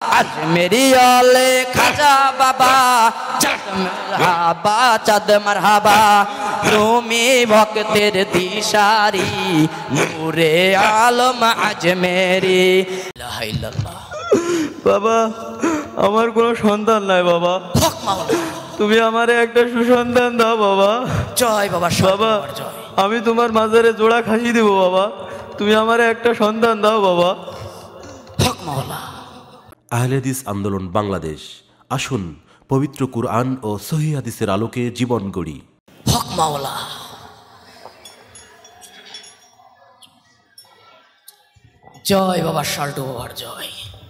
আজ মেরি ওলে খাজা বাবা চাঁদ মারহাবা চাঁদ মারহাবা তুমি ভক্তের দিশারি নূরে আলম আজ মেরি লা ইলাহা ইল্লাল্লাহ। বাবা আমার কোনো সন্তান নাই বাবা, হক মাওলা তুমি আমারে একটা সুসন্তান দাও বাবা। জয় বাবা বাবা জয়। আমি তোমার মাজারে জোড়া খাসি দেব বাবা, তুমি আমারে একটা সন্তান দাও বাবা। হক মাওলা। আহলে হাদিস আন্দোলন বাংলাদেশ, আসুন পবিত্র কুরআন ও সহিহ হাদিসের আলোকে জীবন গড়ি। হক মাওলা। জয় বাবা শাল্টু বাবার জয়।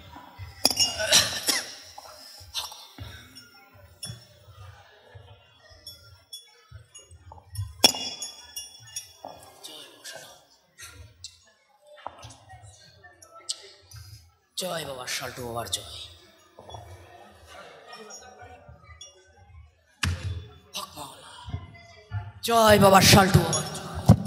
জয় বাবা শাল্টু বাবার জয়। হক মাওলা। জয় বাবা শাল্টু বাবার জয়।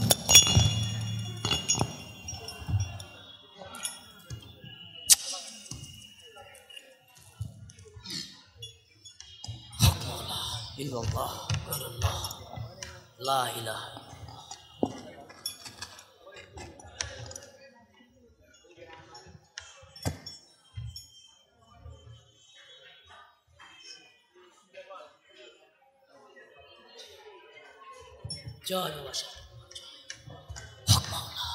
হক মাওলা। ইল্লাল্লাহ ইল্লাল্লাহ লা ইলাহা। জয় বাবা হক মাওলা।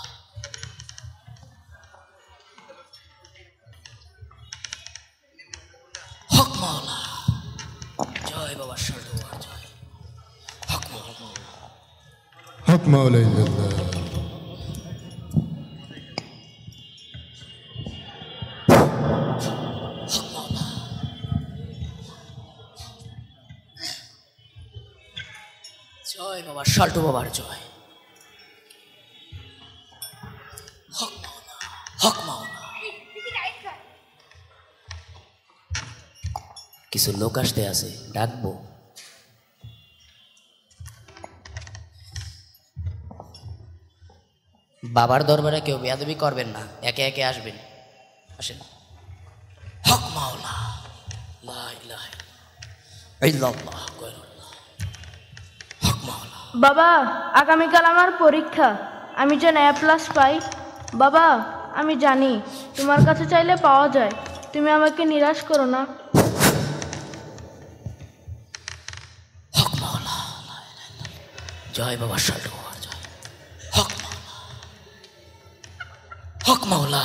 হক মাওলা। জয় বাবা শাল্টু বাবার জয়। হক মাওলা। হক মাওলা ইল্লাল্লাহ। হক মাওলা। জয় বাবা শাল্টু বাবার জয়। হক মাওলা। হক মাওলা। কিছু লোক আসতে আছে, ডাকবো। বাবার দরবারে কেউ বেয়াদবি করবেন না, একে একে আসবেন, আসেন। হক মাওলা। লা ইলাহা ইল্লাল্লাহ। হক মাওলা। বাবা আগামীকাল আমার পরীক্ষা, আমি যেন A+ পাই। বাবা আমি জানি তোমার কাছে চাইলে পাওয়া যায়, তুমি আমাকে নিরাশ করো না। হক মাওলা। জয় বাবা শাল্টু বাবার জয়। হক মাওলা। হক মাওলা।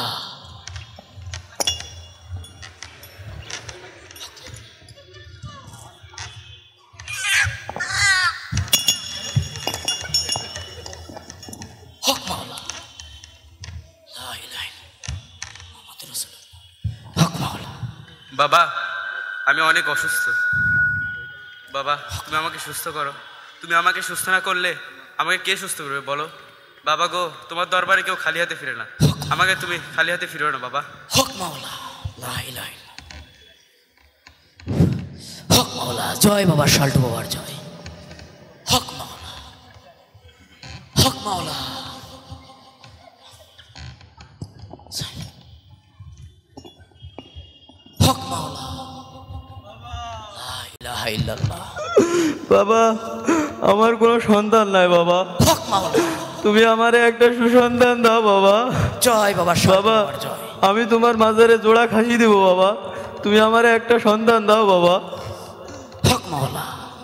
হক মাওলা। লা ইলাহা ইল্লাল্লাহ মুহাম্মাদুর রাসূলুল্লাহ। হক মাওলা। বাবা আমি অনেক অসুস্থ, বাবা তুমি আমাকে সুস্থ করো। তুমি আমাকে সুস্থ না করলে আমাকে কে সুস্থ করবে বলো? বাবা গো, তোমার দরবারে কেউ খালি হাতে ফিরে না, আমাকে তুমি খালি হাতে ফিরো না বাবা। হক মাওলা। লা ইলাহা ইল্লাল্লাহ। হক মাওলা। জয় বাবা শাল্টু বাবার জয়। হক মাওলা। হক মাওলা। হক মাওলা। লা ইলাহা ইল্লাল্লাহ। বাবা আমার কোনো সন্তান নাই বাবা, হক মাওলা। তুমি আমারে একটা সুসন্তান দাও বাবা। জয় বাবা শাল্টু বাবা বাবার জয়। আমি তোমার মাজারে জোড়া খাসি দেব বাবা, তুমি আমারে একটা সন্তান দাও বাবা। হক মাওলা।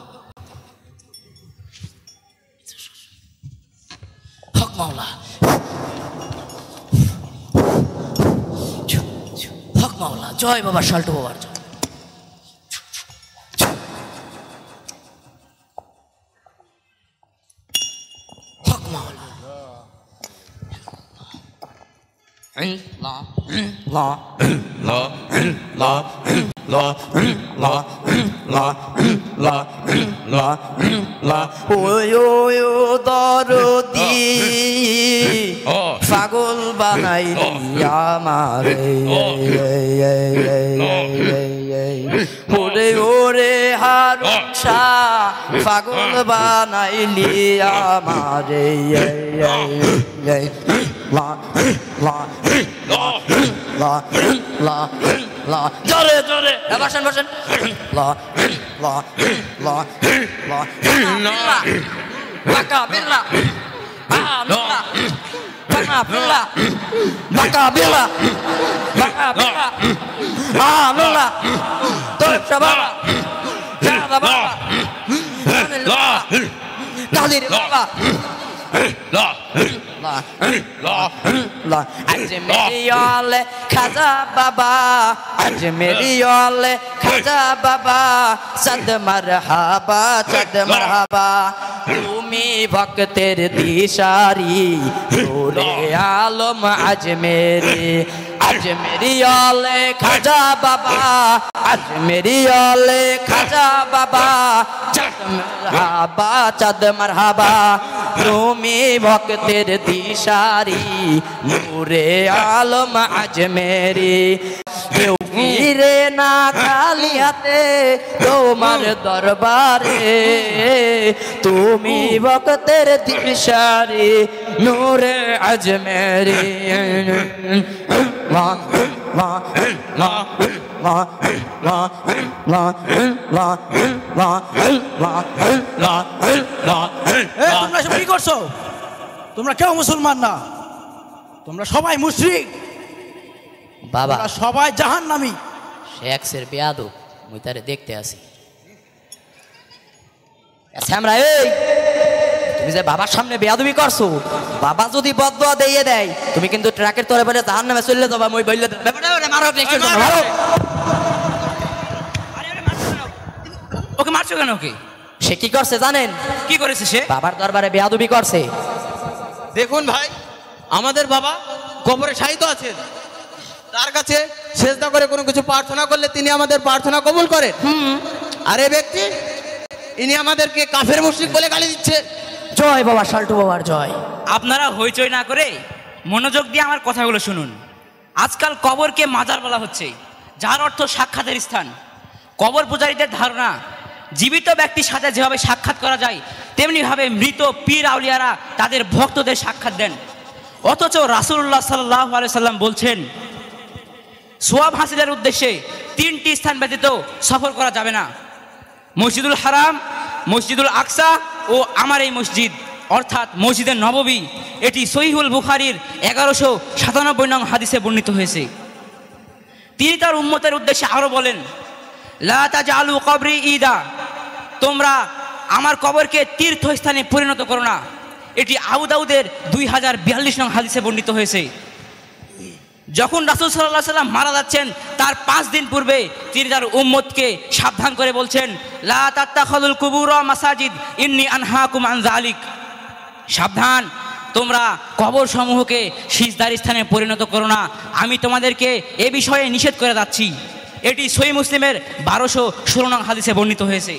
হক মাওলা। হক মাওলা। জয় বাবা শাল্টু বাবার জয়। হক মাওলা। লা লা লা লা লা লা লা লা লা লা ওই ওই দরদি পাগল বানাইলি আমারে ওরে ওরে হারুষা পাগল বানাইলি আমারে লা লা লা লা লা ল জোরে জোরে বসেন বসেন ল ল ল ল বাকা বিল্লা বিল্লা বাকা বিল্লা বাকা বিল্লা বাকা বিল্লা বিল্লা তোর বাবা যা বাবা কালির বাবা আজমেরিয়ালে খাজা বাবা আজমেরিয়ালে খাজা বাবা সদ মারহাবা সদ মারহাবা তুমি ভক্তের দিশারি নূরে আলম আজমেরি আজমেরিয়ালে খাজা বাবা আজমেরিয়ালে খাজা বাবা চাঁদ মারহাবা চাঁদ মারহাবা তুমি ভক্তের দিশারি নূরে আলম আজমেরি কেউ ফিরে না খালি হাতে তোমার দরবারে তুমি ভক্তের দিশারি নূরে আজমেরি তোমরা সব কি করছো? তোমরা কেউ মুসলমান না, তোমরা সবাই মুশরিক, বাবা সবাই জাহান্নামী। শেখের বেয়াদব মুই তারে দেখতে আসি। আমরা এই তুমি যে বাবার সামনে বেয়াদবি করছো, বাবা যদি বদদোয়া দিয়ে দেয় তুমি কিন্তু ট্রাকের তলে পড়ে জাহান্নামে চলে যাবা। মই বললে মারো ওকে মারছো কেন? ওকে সে কি করছে জানেন? কি করেছে সে? বাবার দরবারে বেয়াদবি করছে। দেখুন ভাই, আমাদের বাবা কবরে শায়িত আছেন, তার কাছে সেজদা করে কোনো কিছু প্রার্থনা করলে তিনি আমাদের প্রার্থনা কবুল করেন। আর এই ব্যক্তি ইনি আমাদেরকে কাফের মুশরিক বলে গালি দিচ্ছে। জয় বাবা শাল্টু বাবার জয়। আপনারা হইচই না করে মনোযোগ দিয়ে আমার কথাগুলো শুনুন। আজকাল কবরকে মাজার বলা হচ্ছে, যার অর্থ সাক্ষাতের স্থান। কবর পূজারীদের ধারণা জীবিত ব্যক্তির সাথে যেভাবে সাক্ষাৎ করা যায় তেমনিভাবে মৃত পীর আউলিয়ারা তাদের ভক্তদের সাক্ষাৎ দেন। অথচ রাসূলুল্লাহ সাল্লাল্লাহু আলাইহি সাল্লাম বলছেন সোয়াব হাসিলের উদ্দেশ্যে 3টি স্থান ব্যতীত সফর করা যাবে না: মসজিদুল হারাম, মসজিদুল আকসা ও আমার এই মসজিদ অর্থাৎ মসজিদে নববী। এটি সহিহুল বুখারীর 1197 নং হাদিসে বর্ণিত হয়েছে। তিনি তার উম্মতের উদ্দেশ্যে আরও বলেন, লা তাজআলু কবরি ঈদা, তোমরা আমার কবরকে তীর্থস্থানে পরিণত করো না। এটি আবু দাউদের 2042 নং হাদিসে বর্ণিত হয়েছে। যখন রাসূল সাল্লাল্লাহু আলাইহি সাল্লাম মারা যাচ্ছেন তার 5 দিন পূর্বে তিনি তার উম্মতকে সাবধান করে বলছেন, লা তাত্তাখিযুল কুবুরা মাসাজিদ ইন্নী আনহাকুম আন যালিক, সাবধান, তোমরা কবর সমূহকে সিজদার স্থানে পরিণত করো না, আমি তোমাদেরকে এ বিষয়ে নিষেধ করে যাচ্ছি। এটি সহিহ মুসলিমের 1216 নং হাদিসে বর্ণিত হয়েছে।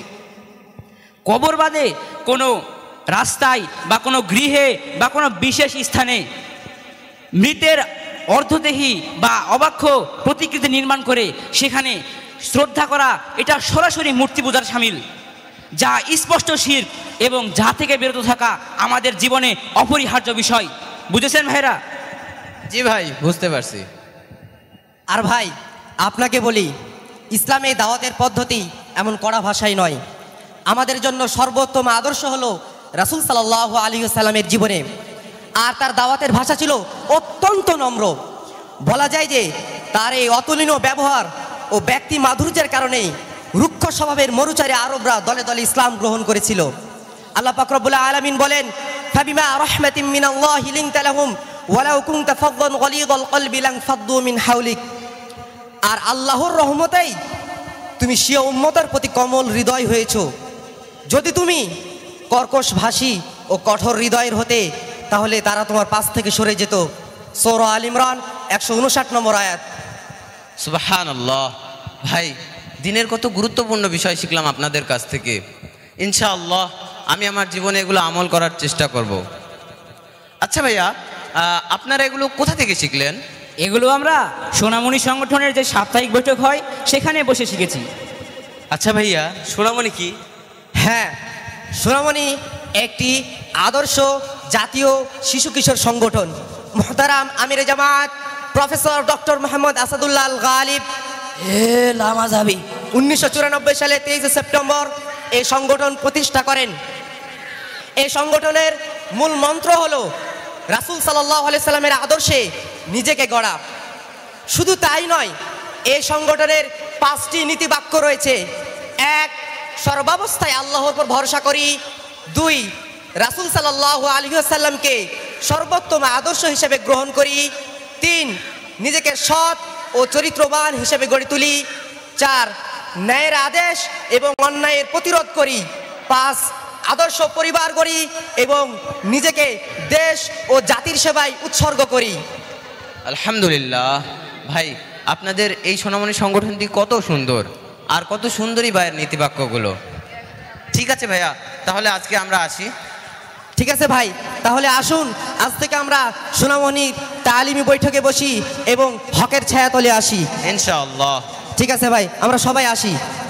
কবর বাদে কোনো রাস্তায় বা কোনো গৃহে বা কোনো বিশেষ স্থানে মৃতের অর্ধদেহী বা অবাক্ষ প্রতিকৃতি নির্মাণ করে সেখানে শ্রদ্ধা করা, এটা সরাসরি মূর্তি পূজার শামিল, যা স্পষ্ট শিরক এবং যা থেকে বিরত থাকা আমাদের জীবনে অপরিহার্য বিষয়। বুঝেছেন ভাইরা? জি ভাই, বুঝতে পারছি। আর ভাই আপনাকে বলি, ইসলামে দাওয়াতের পদ্ধতি এমন কড়া ভাষাই নয়। আমাদের জন্য সর্বোত্তম আদর্শ হলো রাসূল সাল্লাল্লাহু আলাইহি ওয়াসাল্লামের জীবনে, আর তার দাওয়াতের ভাষা ছিল অত্যন্ত নম্র। বলা যায় যে তার এই অতুলনীয় ব্যবহার ও ব্যক্তি মাধুর্যের কারণেই রুক্ষ স্বভাবের মরুচারী আরবরা দলে দলে ইসলাম গ্রহণ করেছিল। আল্লাহ পাক রব্বুল আলামিন বলেন, ফাবিমা রাহমাতিন মিনাল্লাহি লিনতা লাহুম ওয়ালাউ কুনতা ফাদদান গলিযাল কলবি লানফাদ্দু মিন হাওলিক। আর আল্লাহর রহমতেই তুমি স্বীয় উম্মতের প্রতি কোমল হৃদয় হয়েছ। যদি তুমি কর্কশ ভাষী ও কঠোর হৃদয়ের হতে তাহলে তারা তোমার পাশ থেকে সরে যেত। সূরা আল ইমরান 159 নম্বর আয়াত। সুবহানাল্লাহ। ভাই, দিনের কত গুরুত্বপূর্ণ বিষয় শিখলাম আপনাদের কাছ থেকে। ইনশাআল্লাহ আমি আমার জীবনে এগুলো আমল করার চেষ্টা করব। আচ্ছা ভাইয়া, আপনারা এগুলো কোথা থেকে শিখলেন? এগুলো আমরা সোনামণি সংগঠনের যে সাপ্তাহিক বৈঠক হয় সেখানে বসে শিখেছি। আচ্ছা ভাইয়া, সোনামণি কি? হ্যাঁ, সোনামণি একটি আদর্শ জাতীয় শিশু কিশোর সংগঠন। মুহতারাম আমিরে জামাত প্রফেসর ডক্টর মোহাম্মদ আসাদুল্লাহ আল গালিব এ লামাজাবি 1994 সালে 23 সেপ্টেম্বর এই সংগঠন প্রতিষ্ঠা করেন। এই সংগঠনের মূল মন্ত্র হলো রাসূল সাল্লাল্লাহু আলাইহি সাল্লামের আদর্শে নিজেকে গড়া। শুধু তাই নয়, এই সংগঠনের 5টি নীতিবাক্য রয়েছে। 1, সর্বাবস্থায় আল্লাহর উপর ভরসা করি। 2, রাসূল সাল্লাল্লাহু আলাইহি ওয়াসাল্লামকে সর্বোত্তম আদর্শ হিসেবে গ্রহণ করি। 3, নিজেকে সৎ ও চরিত্রবান হিসেবে গড়ে তুলি। 4, ন্যায়ের আদেশ এবং অন্যায়ের প্রতিরোধ করি। 5, আদর্শ পরিবার গড়ি এবং নিজেকে দেশ ও জাতির সেবায় উৎসর্গ করি। আলহামদুলিল্লাহ ভাই, আপনাদের এই সোনামণি সংগঠনটি কত সুন্দর, আর কত সুন্দরী ভাইয়ের নীতিবাক্যগুলো। ঠিক আছে ভাইয়া, তাহলে আজকে আমরা আসি। ঠিক আছে ভাই, তাহলে আসুন আজ থেকে আমরা সোনামণির তালিমি বৈঠকে বসি এবং হকের ছায়াতলে আসি। ইনশাআল্লাহ। ঠিক আছে ভাই, আমরা সবাই আসি।